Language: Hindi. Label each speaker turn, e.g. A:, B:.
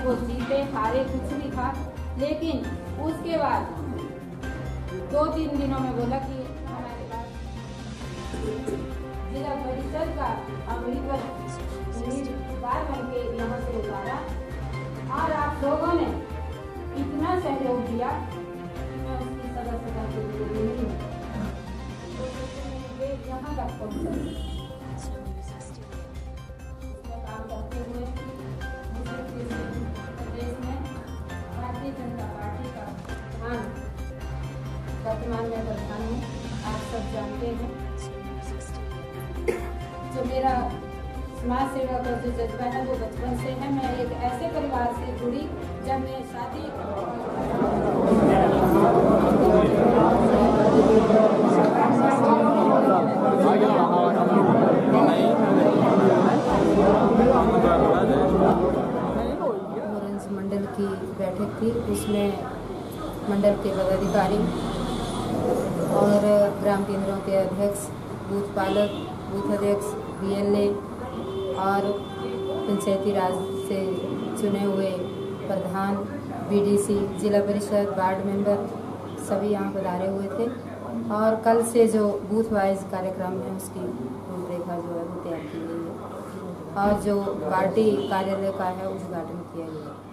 A: वो जीते हारे कुछ भी था, लेकिन उसके बाद 2-3 दिनों में बोला कि हमारे पास जिला परिषद का उम्मीदवार बन के यहाँ से उतारा और आप लोगों ने इतना सहयोग दिया कि मैं उसकी सदा के लिए नहीं हूँ। यहाँ तक पहुँचा काम करते हुए प्रदेश में भारतीय जनता पार्टी का वर्तमान में प्रधान हूँ, आप सब जानते हैं। जो मेरा समाज सेवा का जो जज्बा है वो बचपन से है। मैं एक ऐसे परिवार से जुड़ी जब मैं शादी मंडल की बैठक थी, उसमें मंडल के पदाधिकारी और ग्राम केंद्रों के अध्यक्ष, बूथ पालक, बूथ अध्यक्ष, BLA और पंचायती राज से चुने हुए प्रधान, BDC, जिला परिषद, वार्ड मेंबर सभी यहाँ पधारे हुए थे। और कल से जो बूथ वाइज कार्यक्रम है उसकी रूपरेखा जो है वो तैयार की गई है और जो पार्टी कार्यालय का है उद्घाटन किया गया है।